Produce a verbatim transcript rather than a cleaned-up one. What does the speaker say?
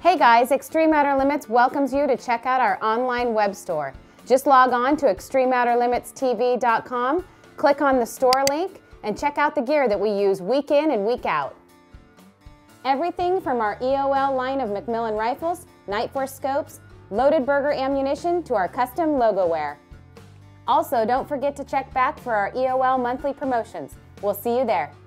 Hey guys, Extreme Outer Limits welcomes you to check out our online web store. Just log on to extreme outer limits t v dot com, click on the store link, and check out the gear that we use week in and week out. Everything from our E O L line of Macmillan rifles, Night Force scopes, loaded burger ammunition to our custom logo wear. Also, don't forget to check back for our E O L monthly promotions. We'll see you there.